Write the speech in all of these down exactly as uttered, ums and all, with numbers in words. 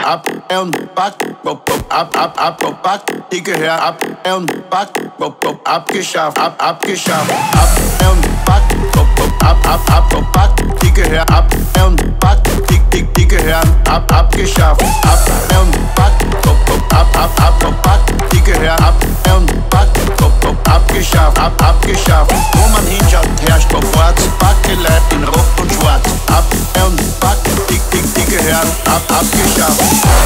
ab und back, ab, ab, ab, back, die gehört ab und back, abgeschafft, ab, abgeschafft, ab und back, ab, ab, ab, back, die gehört ab und back, die, die, die gehören ab, abgeschafft, ab und back, ab, ab, ab, back, die gehört ab und back, abgeschafft, ab, abgeschafft, wo man hinschaut, herrscht sofort, Backeleid in Rot und Schwarz, ab und back, die, die, die gehören ab, abgeschafft.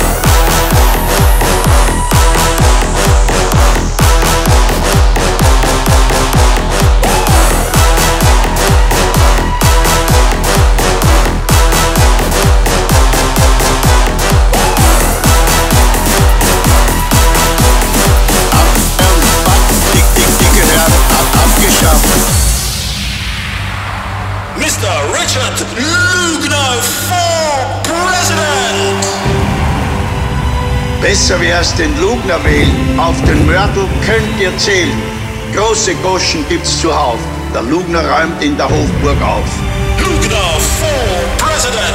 Mister Richard Lugner for President! Besser wär's den Lugner wählen, auf den Mörtel könnt ihr zählen. Große Goschen gibt's zuhauf, der Lugner räumt in der Hofburg auf. Lugner for President!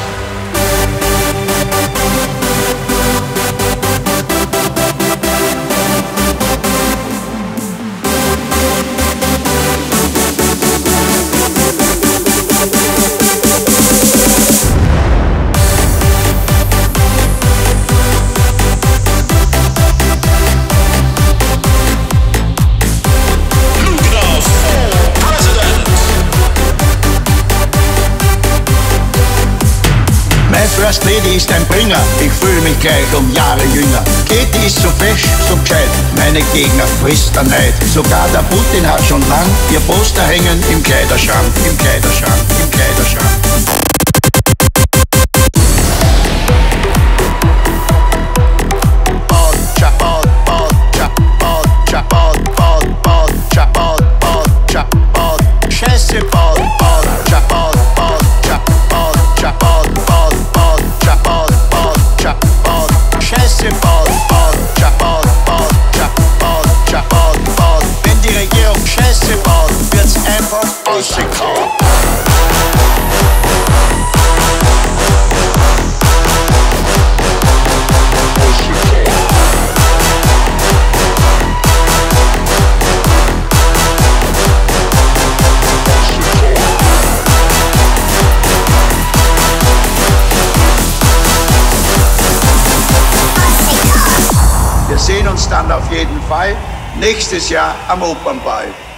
First Lady ist ein Bringer, ich fühle mich gleich um Jahre jünger. Katie ist so fesch, so gescheit, meine Gegner frisst der Neid. Sogar der Putin hat schon lang ihr Poster hängen im Kleiderschrank, im Kleiderschrank, im Kleiderschrank. Wenn die Regierung Scheiße baut, wird's einfach ausgekaut. Wir sehen uns dann auf jeden Fall nächstes Jahr am Opernball.